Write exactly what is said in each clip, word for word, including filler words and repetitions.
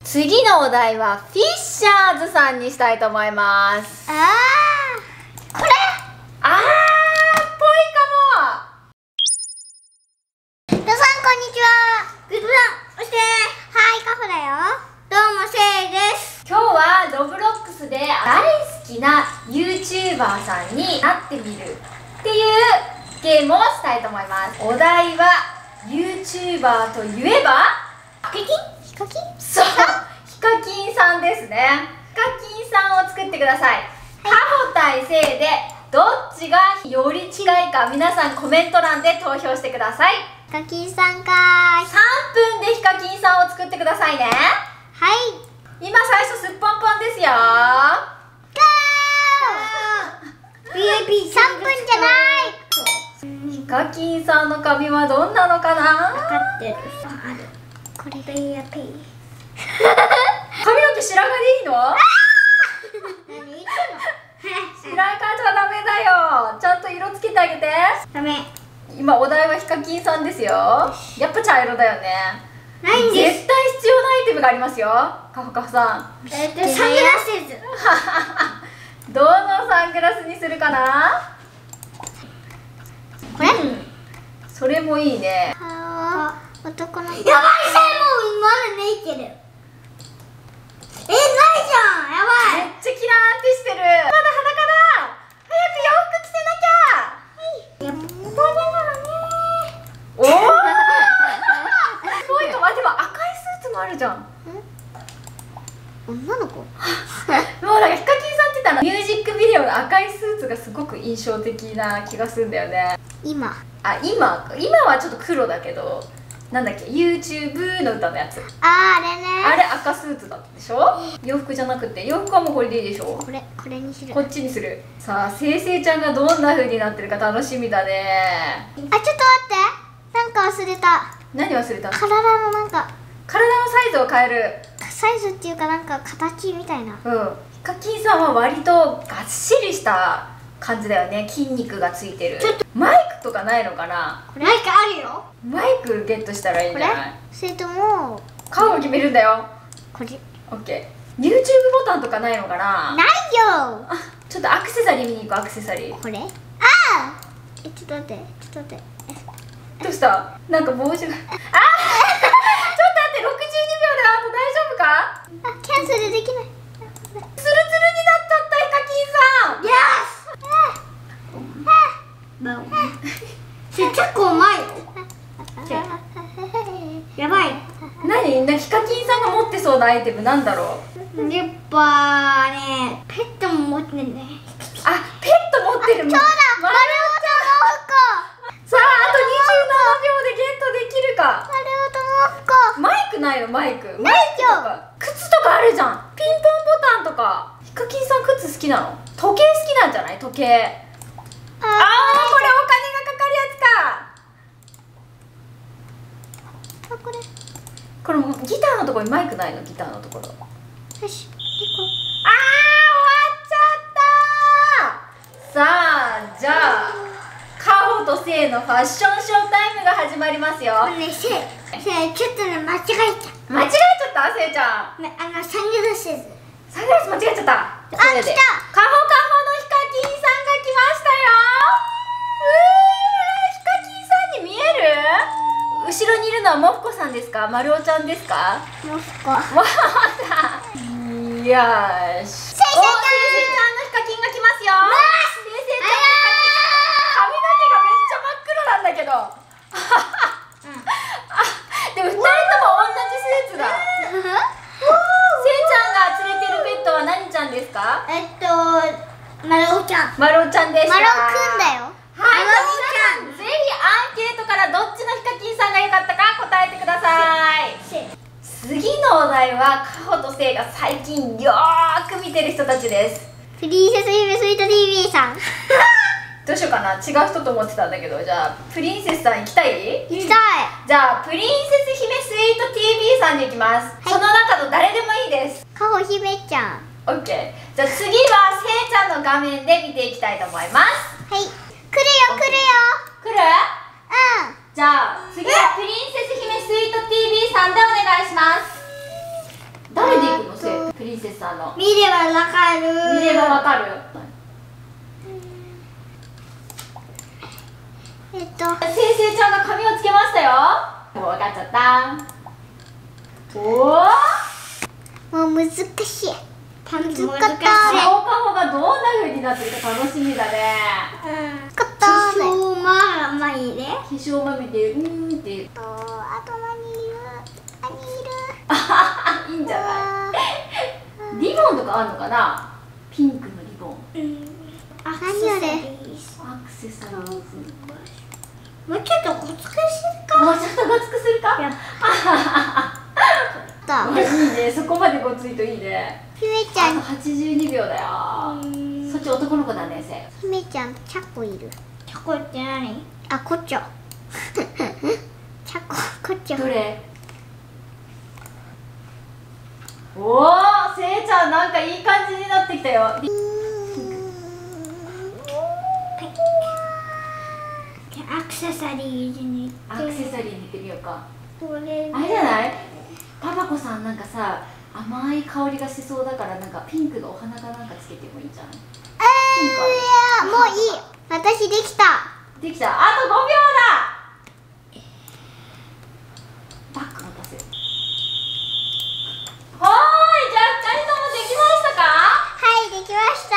次のお題はフィッシャーズさんにしたいと思います。 あー、これあー、ぽいかも。 皆さんこんにちは。グッドさん押して。はい、カホだよ。どうも、せいです。 今日はロブロックスで大好きな ユーチューバー さんになってみるっていうゲームをしたいと思います。お題は ユーチューバー といえばヒカキン？ ヒカキン？ そう、ヒカキンさんですね。ヒカキンさんを作ってください。カホ対せいでどっちがより近いか皆さんコメント欄で投票してください。 ヒカキンさんかーい。 さんぷんでヒカキンさんを作ってくださいね。 はい。 今最初すっぽんぽんですよ。 ビーアイピーさんぷんじゃない。 ヒカキンさんの髪はどんなのかな。 分かってる。ある。これ ビーアイピー。 髪の毛白髪でいいの？ 何言ってんの？ 白髪じゃダメだよ。ちゃんと色つけてあげて。 ダメ。 今お題はヒカキンさんですよ。やっぱ茶色だよね。 ないんです。 絶対必要なアイテムがありますよ。カホカホさん。 えっとサングラスズ。 どのサングラスにするかな。 これ？ うん、それもいいね。 ああ、男の子。やばい、さいもうまだネイケル。え、ないじゃん。やばい。 めっちゃキラーンってしてる。まだ裸だ。早く洋服着せなきゃ。 やっぱりだからね。 おお。すごいかも。でも赤いスーツもあるじゃん。 女の子？ もうなんかヒカキンさんって言ったらミュージックビデオの赤いスーツがすごく印象的な気がするんだよね。 今。 あ、今今はちょっと黒だけど、なんだっけ ユーチューブ の歌のやつ。 あー、あれね。 あれ赤スーツだったでしょ。洋服じゃなくて、洋服はもうこれでいいでしょ。 これこれにする。 こっちにする。さあ、せいせいちゃんがどんな風になってるか楽しみだね。 あ、ちょっと待って。なんか忘れた。 何忘れたの？ 体のなんか体のサイズを変える。 サイズっていうかなんか形みたいな。 うん。ヒカキンさんは割とがっしりした感じだよね。筋肉がついてる。マイクとかないのかな。 これマイクあるよ。 マイクゲットしたらいいんじゃない？ それとも顔を決めるんだよ。 これ。 オッケー。ユーチューブ ボタンとかないのかな。 ないよ。 あ、ちょっとアクセサリー見に行こう。アクセサリー。 これ？ああ。え、ちょっと待って。ちょっと待って。 どうした？なんか帽子が。あー、ちょっと待って。ろくじゅうにびょうであと大丈夫か？ あ、キャンセルできない。 ツルツルになっちゃったヒカキンさん。 よし。それ結構うまいよ。やばい。 何？なヒカキンさんが持ってそうなアイテムなんだろう。 やっぱね、ペットも持ってるね。 あ、ペット持ってるもん。 そうだ。 マルオちゃん。さあ、あとにじゅうななびょうでゲットできるか。 マルオとモフコ。 マイクないの？マイク。マないよ。 イクとか靴とかあるじゃん。ピンポンボタンとか。ヒカキンさん靴好きなの？時計好きなんじゃない？時計。ああ、これお金がかかるやつか。 あ、これ。 これギターのところにマイクないの？ギターのところ。 よし。 あー、終わっちゃった。さあ、じゃあカホとセイのファッションショータイムが始まりますよ。 ね、せい、せい、ちょっとね、間違えた。 間違えちゃった、せいちゃん。 ね、あの、サングラスズ。 サングラス間違えちゃった。あ、 来た。 カホカホのヒカキンさんが来ましたよ。うー、ヒカキンさんに見える？後ろにいるのはモフコさんですか？マルオちゃんですか？ モフコ。 モフコさん。よーし。せいせいちゃん。お、せいせいちゃんのヒカキンが来ますよ。せいせいちゃんのヒカキン。髪の毛がめっちゃ真っ黒なんだけど。うん、あ、でもふたりとも同じスーツだ。せいちゃんが連れてるペットは何ちゃんですか？ えっと、マルオちゃん。 マルオちゃんでした。 マルオくんだよ。 はい、じゃあ皆さんぜひアンケートからどっちのヒカキンさんが良かったか答えてください。次のお題はカホとセイが最近よーく見てる人たちです。 プリンセス姫スイート ティーブイ さん。 どうしようかな、違う人と思ってたんだけど、じゃあプリンセスさん行きたい？ 行きたい。 じゃあプリンセス姫スイート ティーブイ さんで行きます、はい、その中の誰でもいいです。 カホ姫ちゃん。 オッケー。じゃあ次はせいちゃんの画面で見ていきたいと思います。 はい、来るよ来るよ。 来る？ うん。 じゃあ次はプリンセス姫スイート ティーブイ さんでお願いします。どうプリンセスさんの。 見ればわかる。 見ればわかる。 えっと先生ちゃんが髪をつけましたよ。もう分かっちゃった。おお、 もう難しい。難しい。 顔顔がどんな風になってるか楽しみだね。 うん。化粧まま入れ。 化粧まみれ、うーんっていう。 とあと何いる？何いる？ あ、いいんじゃない。リボンとかあるのかな。ピンクのリボン。 うん。何あれ？ アクセサリーズ。 もうちょっとごつくするか。 もうちょっとごつくするか。 だ。 いいね、そこまでごついといいね。 姫ちゃん。 あとはちじゅうにびょうだよ。そっち男の子だね、先生。 姫ちゃん、チャコいる。チャコって何？あ、コチョ。チャコ、コチョ。 どれ？おお、せいちゃんなんかいい感じになってきたよ。 アクセサリーにアクセサリーに行ってみようか。 これあれじゃない？パパ子さんなんかさ、甘い香りがしそうだからなんかピンクのお花かなんかつけてもいいんじゃない？ えー、もういい。私できた。 できた。あとごびょうだ。バッグ持たせる。はーい、じゃあふたりともできましたか？ はい、できました。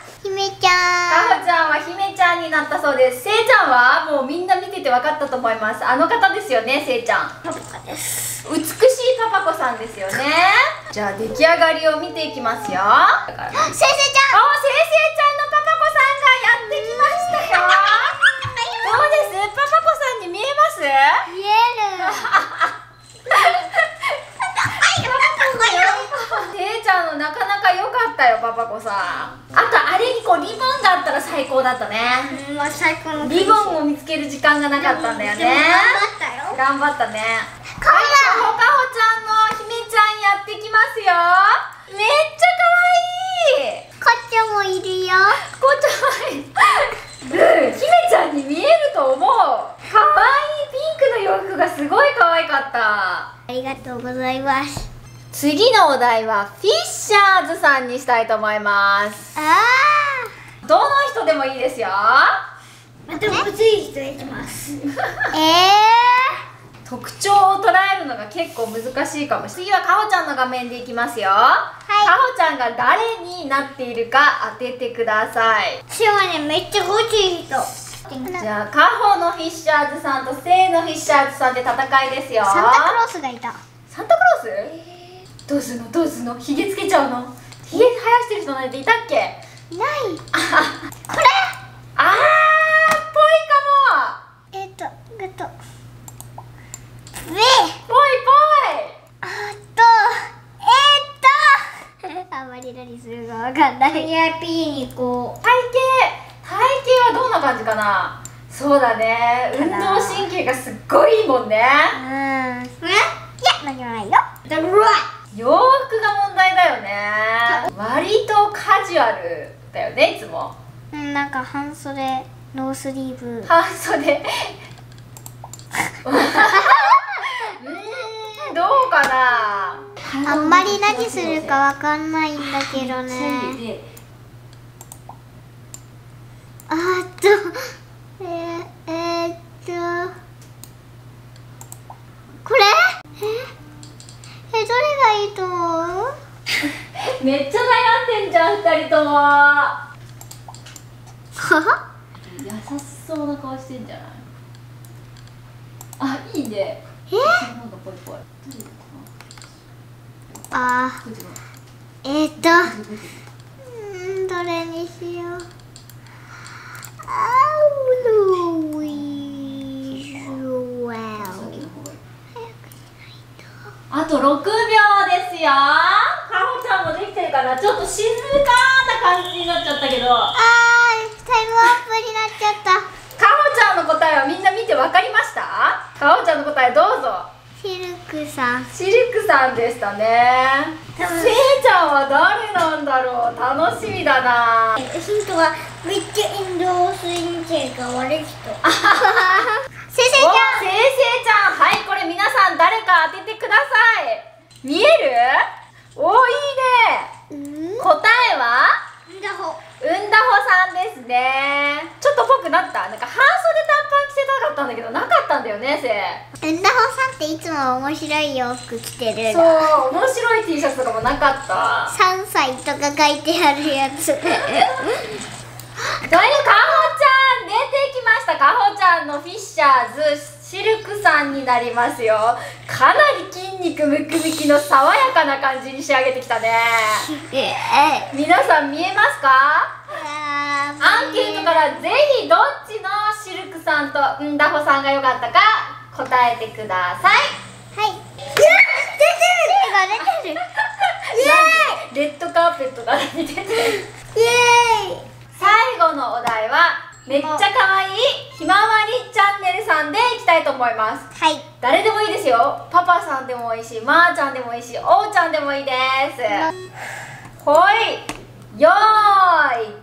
姫ちゃん。 かほちゃんは姫ちゃんになったそうです。せいちゃんはもうみんな見てて分かったと思います。あの方ですよね、せいちゃん。 パパ子です。 美しいパパ子さんですよね。じゃあ出来上がりを見ていきますよ。だからせいせいちゃん。あ、せいせいちゃんのパパ子さんがやってきましたよ。どうです？パパ子さんに見えます？ 見える。 せいちゃんのなかなか良かったよ、パパ子さん。あとあれにこうリボンがあったら最高だったね。 うん、最高の。 リボンを見つける時間がなかったんだよね。頑張ったね。 かほはい、かほちゃんの姫ちゃんやってきますよ。めっちゃ可愛い。 こっちもいるよ。 こっちゃん、うん、姫ちゃんに見えると思う。可愛いピンクの洋服がすごい可愛かった。 ありがとうございます。 次のお題はフィッシャーズさんにしたいと思います。 あどの人でもいいですよ。 あ。またむずい人いきます。ええー。 特徴を捉えるのが結構難しいかもしれない。次はかほちゃんの画面でいきますよ。はい、かほちゃんが誰になっているか当ててください。 私はね、めっちゃごつい人。 じゃあかほのフィッシャーズさんとせいのフィッシャーズさんで戦いですよ。 サンタクロースがいた。 サンタクロース？えー、どうすんのどうすんの？ひげつけちゃうの？ひげ生やしてる人なんていたっけ？ ない。あ、これ？ あー、ぽいかも。 えっと、グッと。 ぽいぽい。 あと、えー、っと。あまり何するかわかんない。ピーピーにこう。 体型、体型はどんな感じかな。そうだね。運動神経がすっごいいいもんね。 うん。え？いや、何もないよ。だるわ。 洋服が問題だよね。割とカジュアルだよね、いつも。 うん、なんか半袖、ノースリーブ。 半袖。うーん、どうかな。 あんまり何するかわかんないんだけどね。あーっと、えー、えー、っと、これ？え、え、どれがいいと思う？ めっちゃ悩んでんじゃん、二人とも。 はは？ 優しそうな顔してんじゃない？あ、いいね。 え？ なんかぽいぽい。 あー、えー、っと、うん、どれにしよう。あー、ルイーズワー。 あとろくびょうですよ。かほちゃんもできてるかな。ちょっと静かな感じになっちゃったけど。 あー、タイムアップになっちゃった。 かほちゃんの答えはみんな見て分かりました？かほちゃんの答えどうぞ。 シルクさん。 シルクさんでしたね。せいちゃんは誰なんだろう。楽しみだな。 ヒントはめっちゃ運動神経が悪い人。せいせいちゃん。 お、せいせいちゃん、はい、これ皆さん誰か当ててください。見える？お、いいね。 ね。ちょっとぽくなった。なんか半袖短パン着てたかったんだけどなかったんだよね。せうんだほさんっていつも面白い洋服着てるそうの。 面白い T シャツとかもなかった。 さんさいとか書いてあるやつ。 というかほちゃん出てきました。かほちゃんのフィッシャーズシルクさんになりますよ。かなり筋肉ムキムキの爽やかな感じに仕上げてきたね。皆さん見えますか？アンケートからぜひどっちのシルクさんとんだほさんが良かったか答えてください。 はい。出てる。手が出てる。イエなんでレッドカーペットが出ててる。 ーイ。イエーイ。 最後のお題はめっちゃ可愛いひまわりチャンネルさんでいきたいと思います。 はい。 誰でもいいですよ。パパさんでもいいし、まーちゃんでもいいし、おーちゃんでもいいです。ほい、よーい、ドン。やだー、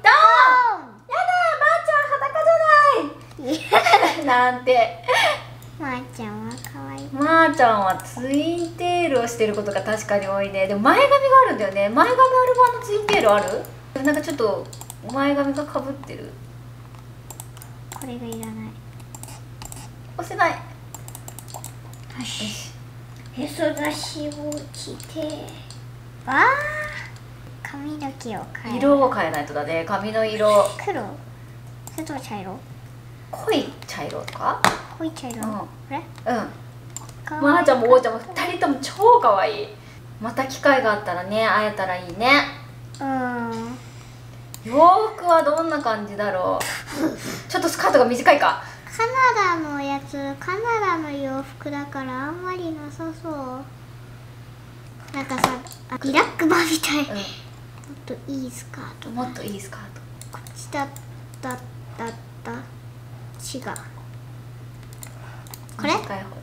まーちゃん裸じゃないなんて。 まーちゃんは可愛い。 まーちゃんはツインテールをしてることが確かに多いね。でも前髪があるんだよね。前髪ある版のツインテールある？なんかちょっと前髪がかぶってる。 これがいらない。 押せない。 よし。へそ出しを着て。わあ。髪の毛を変える。 色を変えないとだね。髪の色。 黒。それとも茶色。 濃い茶色とか？ 濃い茶色。 うん。 これ？ うん。まーちゃんもおーちゃんもふたりとも超可愛い。また機会があったらね、会えたらいいね。 うん。 洋服はどんな感じだろう。ちょっとスカートが短いか。 カナダのやつ、カナダの洋服だからあんまりなさそう。なんかさ、あリラックマみたい。 うん、 もっといいスカート。 もっといいスカート。 こっちだっただった違う。これ？ 短い方だね。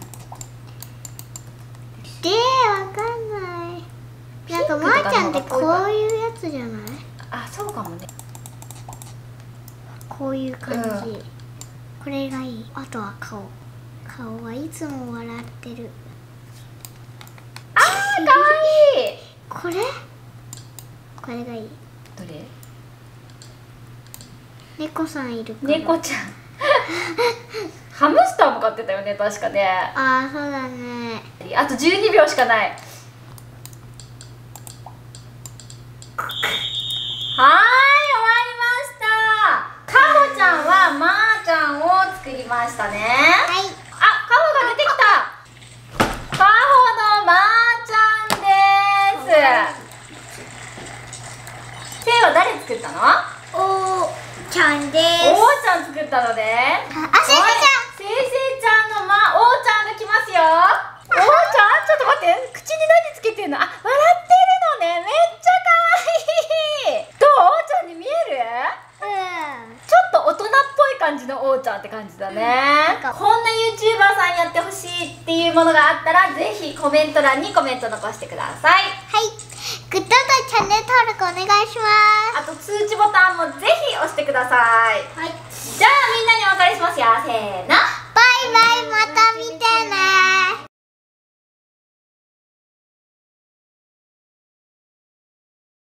でわかんない。なんかまーちゃんってこういうやつじゃない？ あ、そうかもね。 こういう感じ、 うん、 これがいい。あとは顔。顔はいつも笑ってる。 あー、かわいい。 これ？これがいい。 どれ？ 猫さんいるから。 猫ちゃん。ハムスターも飼ってたよね、確かね。 ああ、そうだね。 あとじゅうにびょうしかない。はーい、終わりました。かほちゃんはまーちゃんを作りましたね。 はい。 あ、かほが出てきた。かほのまーちゃんです。せいは誰作ったの？ おーちゃんです。 おーちゃん作ったので。 あ、せいせいちゃん。 せいせいちゃんのま、おーちゃんが来ますよ。おーちゃん、ちょっと待って、口に何つけてんの？あ、笑ってるのね。めっちゃ可愛い。どう？おーちゃんに見える？ うん。 ちょっと大人っぽい感じのおーちゃんって感じだね。こんな ユーチューバー さんやってほしいっていうものがあったら、ぜひコメント欄にコメント残してください。 はい。グッドとチャンネル登録お願いします。 あと通知ボタンもぜひ押してください。 はい。 じゃあみんなにお別れしますよ。せーの。